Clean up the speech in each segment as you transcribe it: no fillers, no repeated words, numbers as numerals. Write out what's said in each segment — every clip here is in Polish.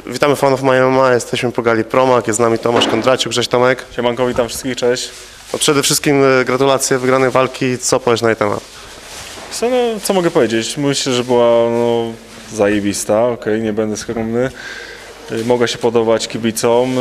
Witamy fanów MMA, jesteśmy po gali Promag, jest z nami Tomasz Kondraciuk. Cześć Tomek. Siemanko, witam wszystkich, cześć. No, przede wszystkim gratulacje wygranej walki, co powiesz na jej temat? Co mogę powiedzieć? Myślę, że była zajebista, nie będę skromny. Mogła się podobać kibicom,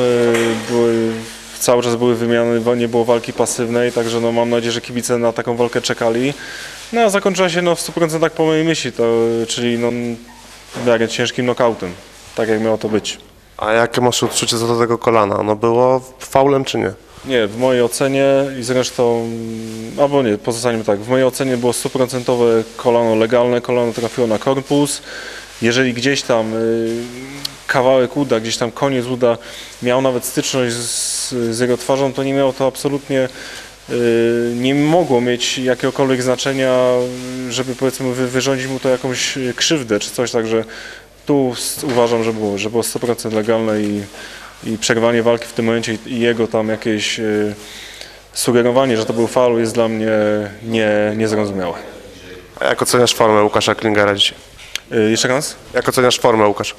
cały czas były wymiany, nie było walki pasywnej, także mam nadzieję, że kibice na taką walkę czekali. No a zakończyła się w 100% po mojej myśli, czyli ciężkim knockoutem, tak jak miało to być. A jakie masz odczucie co do tego kolana? Ono było faulem czy nie? Nie, w mojej ocenie i zresztą, albo nie, pozostańmy tak, w mojej ocenie było 100% kolano legalne, kolano trafiło na korpus. Jeżeli gdzieś tam kawałek uda, gdzieś tam koniec uda miał nawet styczność z jego twarzą, to nie miało to absolutnie, nie mogło mieć jakiegokolwiek znaczenia, żeby powiedzmy wyrządzić mu to jakąś krzywdę czy coś, także tu uważam, że było 100% legalne i przerwanie walki w tym momencie i jego tam jakieś sugerowanie, że to był faul, jest dla mnie niezrozumiałe. A jak oceniasz formę Łukasza Klingera dzisiaj? Jeszcze raz? Jak oceniasz formę Łukasza?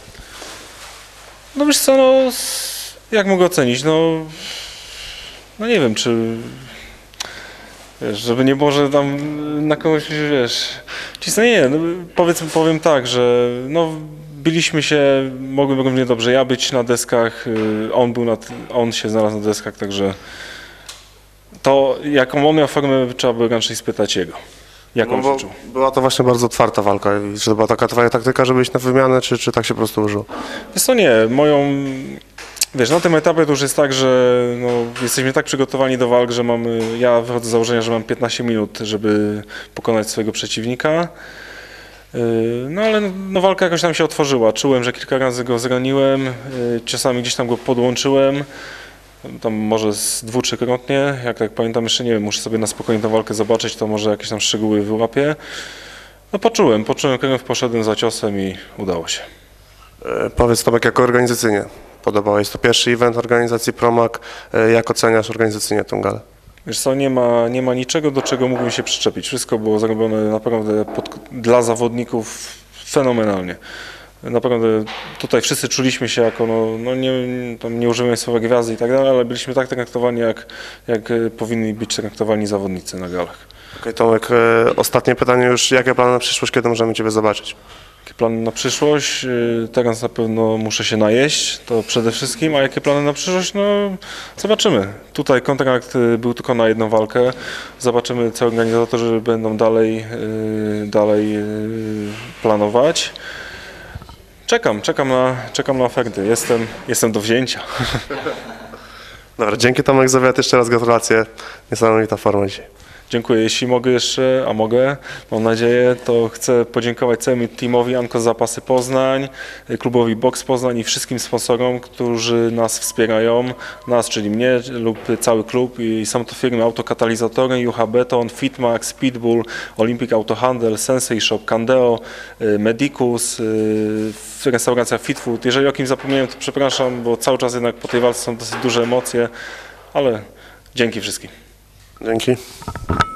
No wiesz co, jak mogę ocenić? No nie wiem, czy wiesz, żeby nie było, że tam na kogoś, wiesz, powiem tak, że biliśmy się, mogłem równie dobrze ja być na deskach, on się znalazł na deskach, także to jaką on miał formę, trzeba by raczej spytać jego. Jak on się czuł. Była to właśnie bardzo otwarta walka. Czy to była taka twoja taktyka, żeby iść na wymianę, czy tak się po prostu użyło? Wiesz co, nie, wiesz, na tym etapie to już jest tak, że jesteśmy tak przygotowani do walk, że ja wychodzę z założenia, że mam 15 minut, żeby pokonać swojego przeciwnika. Ale walka jakoś tam się otworzyła. Czułem, że kilka razy go zraniłem, czasami gdzieś tam go podłączyłem. Tam może dwu-trzykrotnie, jak tak pamiętam, jeszcze nie wiem, muszę sobie na spokojnie tę walkę zobaczyć, to może jakieś tam szczegóły wyłapię. Poczułem krew, poszedłem za ciosem i udało się. Powiedz Tomek, jako organizacyjnie podobałeś, to pierwszy event organizacji Promag, jak oceniasz organizacyjnie tę galę? Wiesz co, nie ma niczego, do czego mógłbym się przyczepić. Wszystko było zrobione naprawdę dla zawodników fenomenalnie. Naprawdę tutaj wszyscy czuliśmy się jako, nie używam słowa gwiazdy i tak dalej, ale byliśmy tak traktowani, jak powinni być traktowani zawodnicy na galach. Okej, Tomek, ostatnie pytanie już, jakie plany na przyszłość, kiedy możemy Ciebie zobaczyć? Jakie plany na przyszłość? Teraz na pewno muszę się najeść, to przede wszystkim, a jakie plany na przyszłość? Zobaczymy. Tutaj kontrakt był tylko na jedną walkę, zobaczymy, co organizatorzy będą dalej planować. Czekam na oferty. Jestem do wzięcia. Dobra, dzięki Tomek za wywiad, jeszcze raz gratulacje. Niesamowita forma dzisiaj. Dziękuję. Jeśli mogę jeszcze, a mogę, mam nadzieję, to chcę podziękować całemu teamowi Anko Zapasy Poznań, klubowi Box Poznań i wszystkim sponsorom, którzy nas wspierają, czyli mnie lub cały klub i są to firmy Autokatalizatory, Jucha Beton, Fitmax, Pitbull, Olympic Auto Handel, Sensei Shop, Candeo, Medicus, restauracja Fitfood. Jeżeli o kimś zapomniałem, to przepraszam, bo cały czas jednak po tej walce są dosyć duże emocje, ale dzięki wszystkim. Dzięki.